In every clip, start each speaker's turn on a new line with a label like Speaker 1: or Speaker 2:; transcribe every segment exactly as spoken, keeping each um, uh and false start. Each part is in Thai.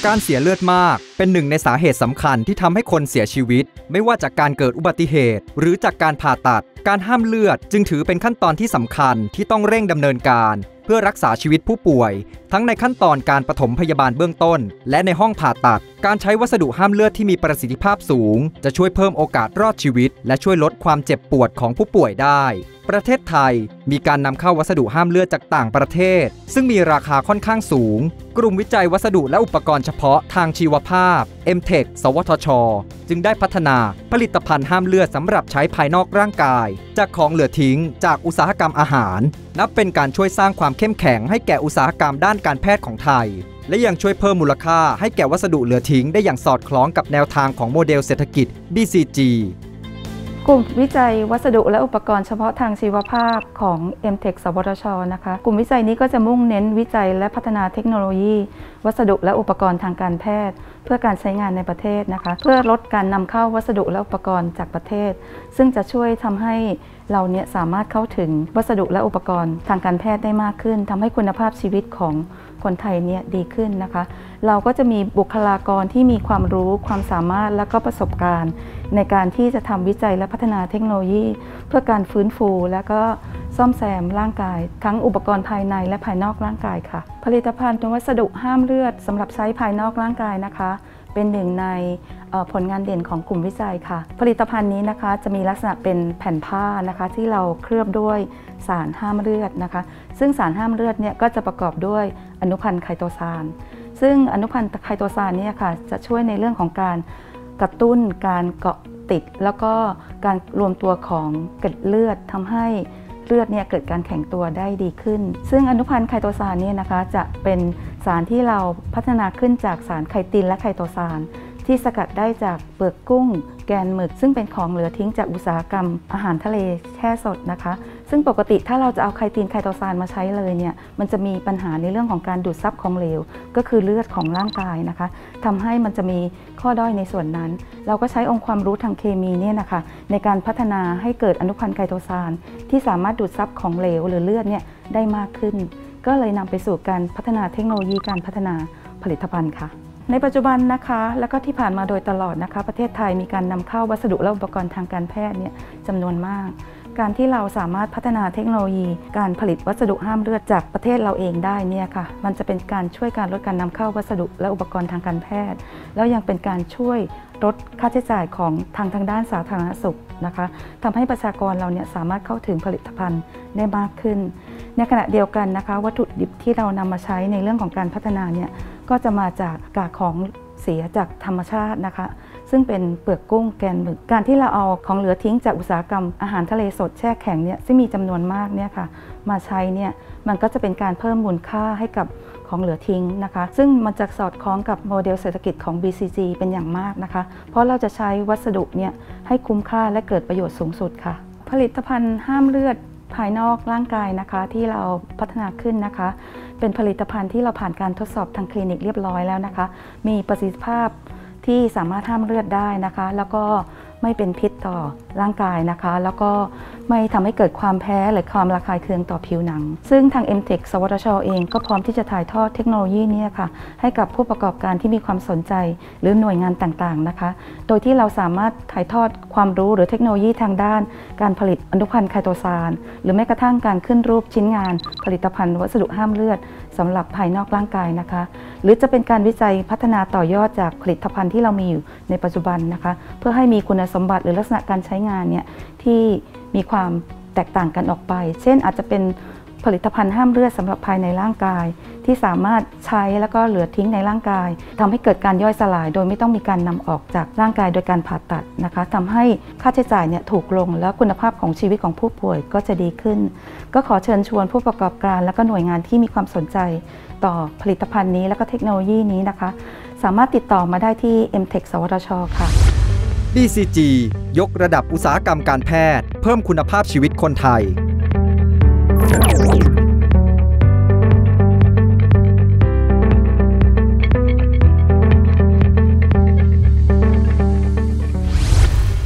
Speaker 1: การเสียเลือดมากเป็นหนึ่งในสาเหตุสำคัญที่ทำให้คนเสียชีวิตไม่ว่าจากการเกิดอุบัติเหตุหรือจากการผ่าตัดการห้ามเลือดจึงถือเป็นขั้นตอนที่สำคัญที่ต้องเร่งดำเนินการเพื่อรักษาชีวิตผู้ป่วยทั้งในขั้นตอนการปฐมพยาบาลเบื้องต้นและในห้องผ่าตัดการใช้วัสดุห้ามเลือดที่มีประสิทธิภาพสูงจะช่วยเพิ่มโอกาสรอดชีวิตและช่วยลดความเจ็บปวดของผู้ป่วยได้ประเทศไทยมีการนำเข้าวัสดุห้ามเลือดจากต่างประเทศซึ่งมีราคาค่อนข้างสูงกลุ่มวิจัยวัสดุและอุปกรณ์เฉพาะทางชีวภาพ เอ็ม เทค สวทช.จึงได้พัฒนาผลิตภัณฑ์ห้ามเลือดสำหรับใช้ภายนอกร่างกายจากของเหลือทิ้งจากอุตสาหกรรมอาหารนับเป็นการช่วยสร้างความเข้มแข็งให้แก่อุตสาหกรรมด้านการแพทย์ของไทยและยังช่วยเพิ่มมูลค่าให้แก่วัสดุเหลือทิ้งได้อย่างสอดคล้องกับแนวทางของโมเดลเศรษฐกิจ บี ซี จี
Speaker 2: กลุ่มวิจัยวัสดุและอุปกรณ์เฉพาะทางชีวภาพของ เอ็ม เทค สวทช.นะคะกลุ่มวิจัยนี้ก็จะมุ่งเน้นวิจัยและพัฒนาเทคโนโลยีวัสดุและอุปกรณ์ทางการแพทย์เพื่อการใช้งานในประเทศนะคะเพื่อลดการนำเข้าวัสดุและอุปกรณ์จากประเทศซึ่งจะช่วยทำให้เราเนี่ยสามารถเข้าถึงวัสดุและอุปกรณ์ทางการแพทย์ได้มากขึ้นทำให้คุณภาพชีวิตของคนไทยเนี่ยดีขึ้นนะคะเราก็จะมีบุคลากรที่มีความรู้ความสามารถและก็ประสบการณ์ในการที่จะทำวิจัยและพัฒนาเทคโนโลยีเพื่อการฟื้นฟูและก็ซ่อมแซมร่างกายทั้งอุปกรณ์ภายในและภายนอกร่างกายค่ะผลิตภัณฑ์วัสดุห้ามเลือดสำหรับใช้ภายนอกร่างกายนะคะเป็นหนึ่งในผลงานเด่นของกลุ่มวิจัยค่ะผลิตภัณฑ์นี้นะคะจะมีลักษณะเป็นแผ่นผ้านะคะที่เราเคลือบด้วยสารห้ามเลือดนะคะซึ่งสารห้ามเลือดเนี่ยก็จะประกอบด้วยอนุพันธ์ไคโตซานซึ่งอนุพันธ์ไคโตซานเนี่ยค่ะจะช่วยในเรื่องของการกระตุ้นการเกาะติดแล้วก็การรวมตัวของเกล็ดเลือดทำให้เลือดเนี่ยเกิดการแข็งตัวได้ดีขึ้นซึ่งอนุพันธ์ไคโตซานเนี่ยนะคะจะเป็นสารที่เราพัฒนาขึ้นจากสารไคตินและไคโตซานที่สกัดได้จากเปลือกกุ้งแกนหมึกซึ่งเป็นของเหลือทิ้งจากอุตสาหกรรมอาหารทะเลแช่สดนะคะซึ่งปกติถ้าเราจะเอาไคตินไคโตซานมาใช้เลยเนี่ยมันจะมีปัญหาในเรื่องของการดูดซับของเหลวก็คือเลือดของร่างกายนะคะทำให้มันจะมีข้อด้อยในส่วนนั้นเราก็ใช้องค์ความรู้ทางเคมีเนี่ยนะคะในการพัฒนาให้เกิดอนุพันธ์ไคโตซานที่สามารถดูดซับของเหลวหรือเลือดเนี่ยได้มากขึ้นก็เลยนำไปสู่การพัฒนาเทคโนโลยีการพัฒนาผลิตภัณฑ์ค่ะในปัจจุบันนะคะแล้วก็ที่ผ่านมาโดยตลอดนะคะประเทศไทยมีการนำเข้าวัสดุและอุปกรณ์ทางการแพทย์เนี่ยจำนวนมากการที่เราสามารถพัฒนาเทคโนโลยีการผลิตวัสดุห้ามเลือดจากประเทศเราเองได้เนี่ยค่ะมันจะเป็นการช่วยการลดการนำเข้าวัสดุและอุปกรณ์ทางการแพทย์แล้วยังเป็นการช่วยลดค่าใช้จ่ายของทางทางด้านสาธารณสุขนะคะทำให้ประชากรเราเนี่ยสามารถเข้าถึงผลิตภัณฑ์ได้มากขึ้นในขณะเดียวกันนะคะวัตถุดิบที่เรานำมาใช้ในเรื่องของการพัฒนาเนี่ยก็จะมาจากกากของเสียจากธรรมชาตินะคะซึ่งเป็นเปลือกกุ้งแกนหมึกการที่เราเอาของเหลือทิ้งจากอุตสาหกรรมอาหารทะเลสดแช่แข็งเนี่ยซึ่งมีจำนวนมากเนี่ยค่ะมาใช้เนี่ยมันก็จะเป็นการเพิ่มมูลค่าให้กับของเหลือทิ้งนะคะซึ่งมันจะสอดคล้องกับโมเดลเศรษฐกิจของ บี ซี จี เป็นอย่างมากนะคะเพราะเราจะใช้วัสดุเนี่ยให้คุ้มค่าและเกิดประโยชน์สูงสุดค่ะผลิตภัณฑ์ห้ามเลือดภายนอกร่างกายนะคะที่เราพัฒนาขึ้นนะคะเป็นผลิตภัณฑ์ที่เราผ่านการทดสอบทางคลินิกเรียบร้อยแล้วนะคะมีประสิทธิภาพที่สามารถห้ามเลือดได้นะคะแล้วก็ไม่เป็นพิษต่อร่างกายนะคะแล้วก็ไม่ทำให้เกิดความแพ้หรือความระคายเคืองต่อผิวหนังซึ่งทาง เอ็ม เทค สวทช.เองก็พร้อมที่จะถ่ายทอดเทคโนโลยีนี้ค่ะให้กับผู้ประกอบการที่มีความสนใจหรือหน่วยงานต่างๆนะคะโดยที่เราสามารถถ่ายทอดความรู้หรือเทคโนโลยีทางด้านการผลิตอนุพันธ์ไคโตซานหรือแม้กระทั่งการขึ้นรูปชิ้นงานผลิตภัณฑ์วัสดุห้ามเลือดสำหรับภายนอกร่างกายนะคะหรือจะเป็นการวิจัยพัฒนาต่อยอดจากผลิตภัณฑ์ที่เรามีอยู่ในปัจจุบันนะคะเพื่อให้มีคุณสมบัติหรือลักษณะการใช้งานเนี่ยที่มีความแตกต่างกันออกไปเช่นอาจจะเป็นผลิตภัณฑ์ห้ามเลือดสำหรับภายในร่างกายที่สามารถใช้แล้วก็เหลือทิ้งในร่างกายทำให้เกิดการย่อยสลายโดยไม่ต้องมีการนำออกจากร่างกายโดยการผ่าตัดนะคะทำให้ค่าใช้จ่ายเนี่ยถูกลงแล้วคุณภาพของชีวิตของผู้ป่วยก็จะดีขึ้นก็ขอเชิญชวนผู้ประกอบการและก็หน่วยงานที่มีความสนใจต่อผลิตภัณฑ์นี้และก็เทคโนโลยีนี้นะคะสามารถติดต่อมาได้ที่ เอ็ม เทค สวทช.ค่ะ
Speaker 1: บี ซี จี ยกระดับอุตสาหกรรมการแพทย์เพิ่มคุณภาพชีวิตคนไทย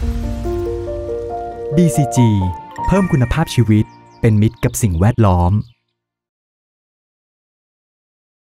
Speaker 1: บี ซี จี เพิ่มคุณภาพชีวิตเป็นมิตรกับสิ่งแวดล้อม